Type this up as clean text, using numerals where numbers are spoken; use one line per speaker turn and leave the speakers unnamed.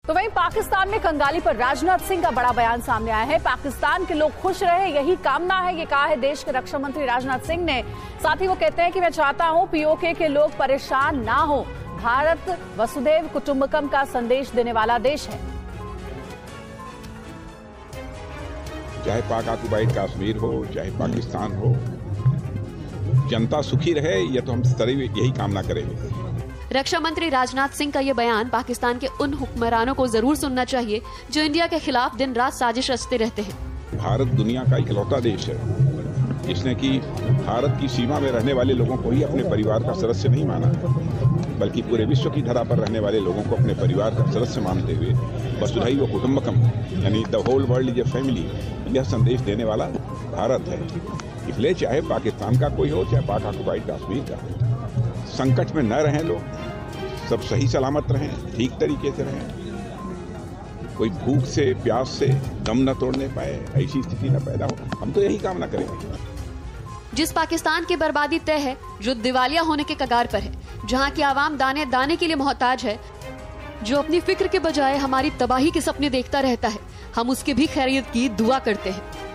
तो वहीं पाकिस्तान में कंगाली पर राजनाथ सिंह का बड़ा बयान सामने आया है। पाकिस्तान के लोग खुश रहे, यही कामना है, ये कहा है देश के रक्षा मंत्री राजनाथ सिंह ने। साथ ही वो कहते हैं कि मैं चाहता हूं पीओके के लोग परेशान ना हो। भारत वसुधैव कुटुंबकम का संदेश देने वाला देश है।
चाहे पाक ऑक्युपाइड कश्मीर हो, चाहे पाकिस्तान हो, जनता सुखी रहे, यह तो हम सदैव यही कामना करेंगे।
रक्षा मंत्री राजनाथ सिंह का ये बयान पाकिस्तान के उन हुक्मरानों को जरूर सुनना चाहिए जो इंडिया के खिलाफ दिन रात साजिश रचते रहते हैं।
भारत दुनिया का इकलौता देश है जिसने कि भारत की सीमा में रहने वाले लोगों को ही अपने परिवार का सदस्य नहीं माना, बल्कि पूरे विश्व की धरा पर रहने वाले लोगों को अपने परिवार का सदस्य मानते हुए वसुधैव कुटुंबकम यानी the whole world is a family, यह संदेश देने वाला भारत है। इसलिए चाहे पाकिस्तान का कोई हो, चाहे पाक ऑक्युपाइड कश्मीर का हो, संकट में न रहें लोग, सब सही सलामत रहें, ठीक तरीके से रहें, कोई भूख से प्यास से दम न तोड़ने पाए, ऐसी स्थिति न पैदा हो। हम तो यही कामना करेंगे।
जिस पाकिस्तान की बर्बादी तय है, जो दिवालिया होने के कगार पर है, जहां की आवाम दाने दाने के लिए मोहताज है, जो अपनी फिक्र के बजाय हमारी तबाही के सपने देखता रहता है, हम उसकी भी खैरियत की दुआ करते हैं।